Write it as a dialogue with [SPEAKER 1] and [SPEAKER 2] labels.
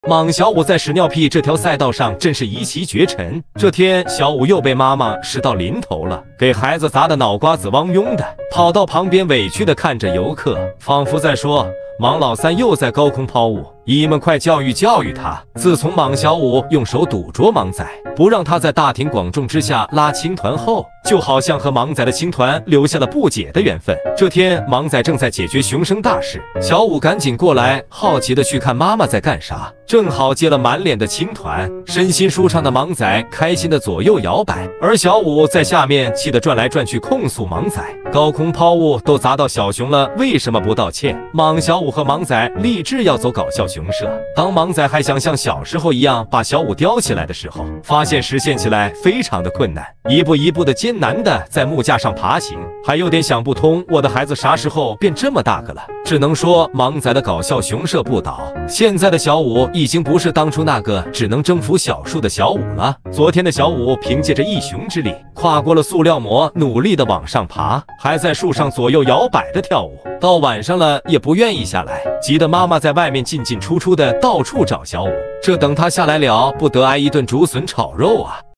[SPEAKER 1] 莽小五在屎尿屁这条赛道上真是一骑绝尘。这天，小五又被妈妈屎到临头了，给孩子砸得脑瓜子汪涌的，跑到旁边委屈地看着游客，仿佛在说：“莽老三又在高空抛物，你们快教育教育他。”自从莽小五用手堵着莽仔，不让他在大庭广众之下拉青团后，就好像和莽仔的青团留下了不解的缘分。这天，莽仔正在解决熊生大事，小五赶紧过来，好奇的去看妈妈在干啥。正好接了满脸的青团，身心舒畅的莽仔开心的左右摇摆，而小五在下面气得转来转去，控诉莽仔高空抛物都砸到小熊了，为什么不道歉？莽小五和莽仔立志要走搞笑熊社。当莽仔还想像小时候一样把小五叼起来的时候，发现实现起来非常的困难，一步一步的艰难的在木架上爬行，还有点想不通，我的孩子啥时候变这么大个了？只能说莽仔的搞笑熊社不倒，现在的小五已经不是当初那个只能征服小树的小五了。昨天的小五凭借着一熊之力跨过了塑料膜，努力的往上爬，还在树上左右摇摆的跳舞。到晚上了也不愿意下来，急得妈妈在外面进进出出的到处找小五，这等他下来了，不得挨一顿竹笋炒肉啊！